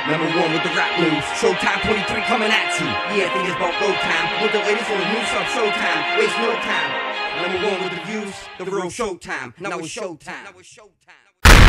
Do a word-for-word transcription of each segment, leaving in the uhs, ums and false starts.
Number one with the rap news. Showtime twenty-three coming at you. Yeah, I think it's about go time. With the latest on the news stuff, Showtime. Waste no time. Number one with the views, the real Showtime. Now it's Showtime. Now it's Showtime.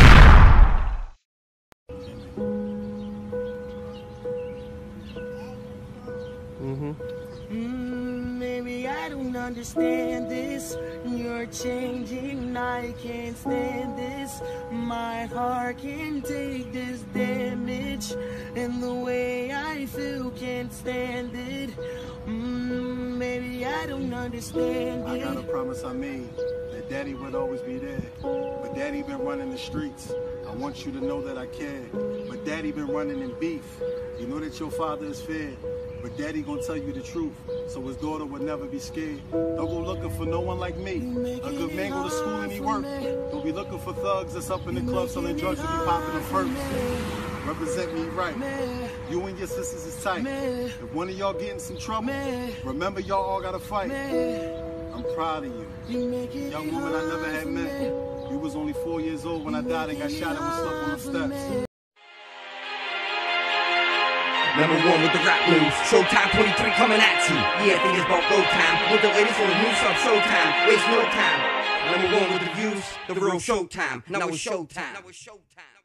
Mm-hmm. Mm, maybe I don't understand this. You're changing, I can't stand this. My heart can take this damage, and the way I feel can't stand it. Mm, maybe I don't understand I it. got a promise I made that Daddy would always be there. But Daddy been running the streets. I want you to know that I care. But Daddy been running in beef. You know that your father is fair. But Daddy gonna tell you the truth, so his daughter would never be scared. Don't go looking for no one like me. A good man go to school and he work. Don't be looking for thugs that's up in the club selling drugs and be popping them perks. Represent me right. You and your sisters is tight. If one of y'all get in some trouble, remember y'all all gotta fight. I'm proud of you. Young woman I never had met. You was only four years old when I died and got shot and was stuck on the steps. Number one with the rap news. Showtime twenty-three coming at you. Yeah, I think it's about go time. With the latest on the news stuff, Showtime. Waste no time. Number one with the views, the real Showtime. Now it's Showtime. Now it's Showtime.